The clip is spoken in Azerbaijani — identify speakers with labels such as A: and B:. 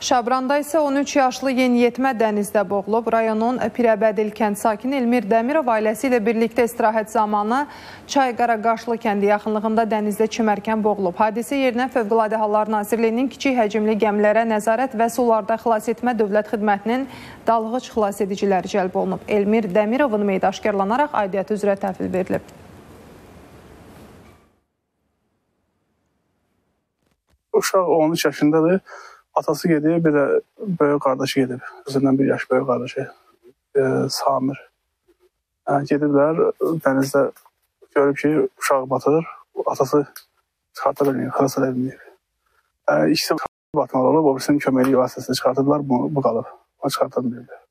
A: Şabranda isə 13 yaşlı yeniyetmə dənizdə boğulub. Rayonun Pirəbədil kənd sakini Elmir Dəmirov ailəsi ilə birlikdə istirahət zamanı Çay-Qaraqaşlı kəndi yaxınlığında dənizdə çimərkən boğulub. Hadisə yerinə Fövqəladə Hallar Nazirliyinin kiçik həcmli gəmilərə nəzarət və sularda xilas etmə dövlət xidmətinin dalğıc xilas ediciləri cəlb olunub. Elmir Dəmirovun meyidi aşkarlanaraq aidiyyəti üzrə təhvil verilib.
B: Uşaq 13 yaşındadır. Atası gedib, bir də böyük qardaşı gedib. Özündən bir yaş böyük qardaşı, Samir. Gediblər, dənizdə görüb ki, uşaq batır. Atası çıxarta bilməyib, xilas edə bilməyib. İkisi batmalı olub, o birisinin köməkliyi vasitəsilə çıxartıblar, bu qalıb. O çıxarta bilməyib.